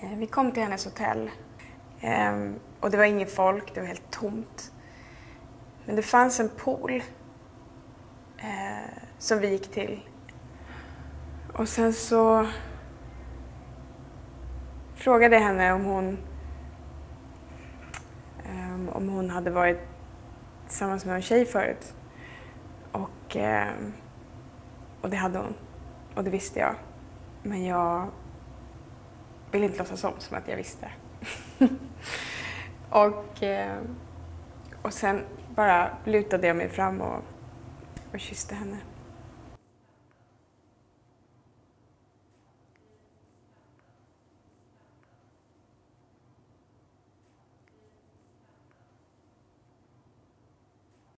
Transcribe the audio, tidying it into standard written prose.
Vi kom till hennes hotell och det var inget folk, det var helt tomt. Men det fanns en pool som vi gick till. Och sen så frågade jag henne om hon hade varit tillsammans med en tjej förut. Och det hade hon. Och det visste jag. Men jag ville inte låtsas som att jag visste. och sen bara lutade jag mig fram och kysste henne.